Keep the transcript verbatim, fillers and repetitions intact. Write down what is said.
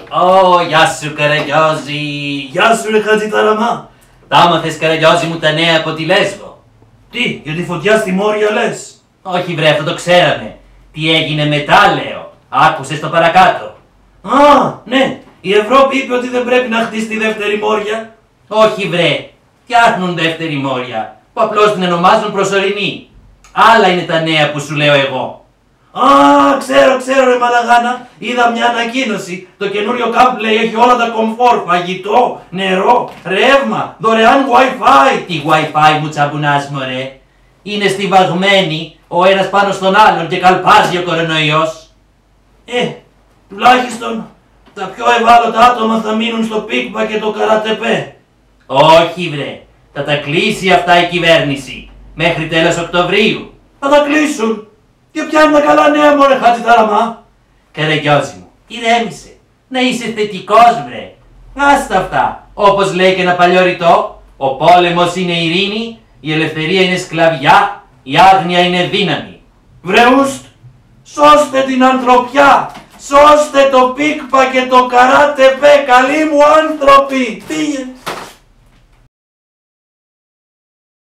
Ω, γεια σου Καραγκιόζη. Γεια σου ρε Χατζηταραμά. Τα άμαθες Καραγκιόζη μου τα νέα από τη Λέσβο? Τι, για τη φωτιά στη Μόρια λες? Όχι βρε, αυτό το ξέραμε. Τι έγινε μετά λέω. Άκουσες το παρακάτω? Α, ναι. Η Ευρώπη είπε ότι δεν πρέπει να χτίσει τη δεύτερη Μόρια. Όχι βρε. Φτιάχνουν δεύτερη Μόρια, που απλώς την ονομάζουν προσωρινή. Άλλα είναι τα νέα που σου λέω εγώ. Α, ξέρω, ξέρω ρε Μαλαγάνα. Είδα μια ανακοίνωση. Το καινούριο camp λέει έχει όλα τα κομφόρ, φαγητό, νερό, ρεύμα, δωρεάν Wi-Fi. Τι Wi-Fi μου τσαμπουνάς μωρέ. Είναι στιβαγμένοι ο ένας πάνω στον άλλον και καλπάζει ο κορονοϊός. Ε, τουλάχιστον τα πιο ευάλωτα άτομα θα μείνουν στο Pikpa και το Kara Tepe. Όχι βρε. Θα τα κλείσει αυτά η κυβέρνηση. Μέχρι τέλος Οκτωβρίου. Θα τα κλείσουν. Και ποια είναι τα καλά νέα μωρέ Χατζηταραμά? Καραγκιόζη μου, ηρέμησε. Να είσαι θετικός βρε. Άστα αυτά. Όπως λέει και ένα παλιό ρητό, ο πόλεμος είναι ειρήνη, η ελευθερία είναι σκλαβιά, η άγνοια είναι δύναμη. Βρεούστ, σώστε την ανθρωπιά. Σώστε το Pikpa και το Kara Tepe, καλοί μου άνθρωποι. Πήγε.